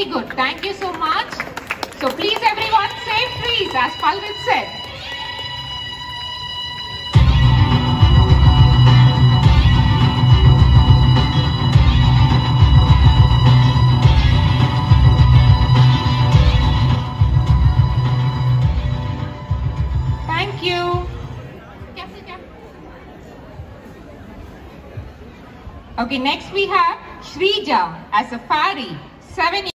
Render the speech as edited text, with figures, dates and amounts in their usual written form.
Very good. Thank you so much. So please everyone save trees as Palvit said. Thank you. Okay, next we have Shrija as a fairy, 7 years.